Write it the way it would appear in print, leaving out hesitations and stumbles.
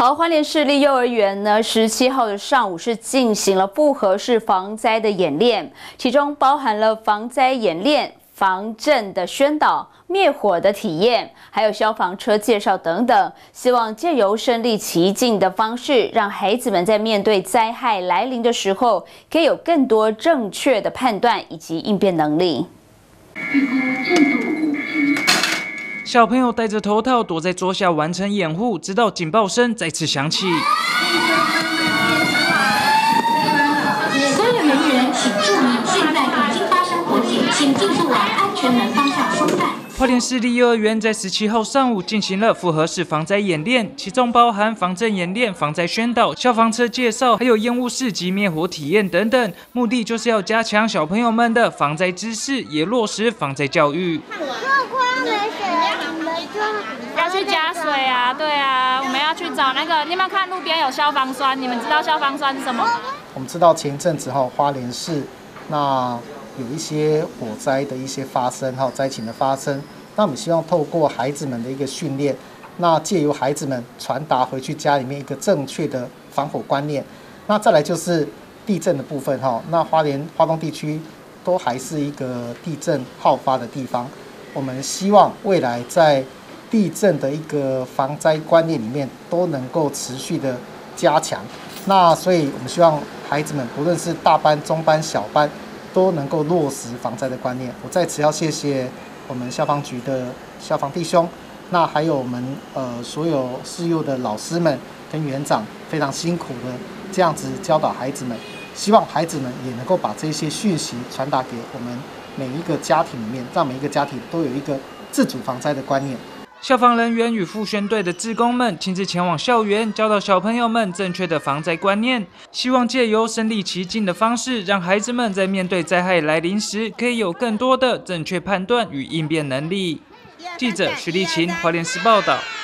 好，花莲市立幼儿园呢，17号的上午是进行了复合式防灾的演练，其中包含了防灾演练、防震的宣导、灭火的体验，还有消防车介绍等等，希望借由身临其境的方式，让孩子们在面对灾害来临的时候，可以有更多正确的判断以及应变能力。 小朋友戴着头套躲在桌下完成掩护，直到警报声再次响起。 所有人员请注意，现在已经发生火警，请尽速往安全门方向疏散。 花莲市立幼儿园在17号上午进行了复合式防灾演练，其中包含防震演练、防灾宣导、消防车介绍，还有烟雾室及灭火体验等等。目的就是要加强小朋友们的防灾知识，也落实防灾教育。 要去加水啊，对啊，我们要去找那个。你有没有看路边有消防栓？你们知道消防栓是什么吗？ 我们知道前一阵子花莲市那有一些火灾的一些发生，还有灾情的发生。那我们希望透过孩子们的一个训练，那借由孩子们传达回去家里面一个正确的防火观念。那再来就是地震的部分那花东地区都还是一个地震好发的地方。我们希望未来在地震的一个防灾观念里面都能够持续的加强。那所以我们希望孩子们不论是大班、中班、小班，都能够落实防灾的观念。我在此要谢谢我们消防局的消防弟兄，那还有我们所有市幼的老师们跟园长，非常辛苦的这样子教导孩子们，希望孩子们也能够把这些讯息传达给我们每一个家庭里面，让每一个家庭都有一个自主防灾的观念。 消防人员与复宣队的志工们亲自前往校园，教导小朋友们正确的防灾观念，希望借由身临其境的方式，让孩子们在面对灾害来临时，可以有更多的正确判断与应变能力。记者徐立琴，花莲市报道。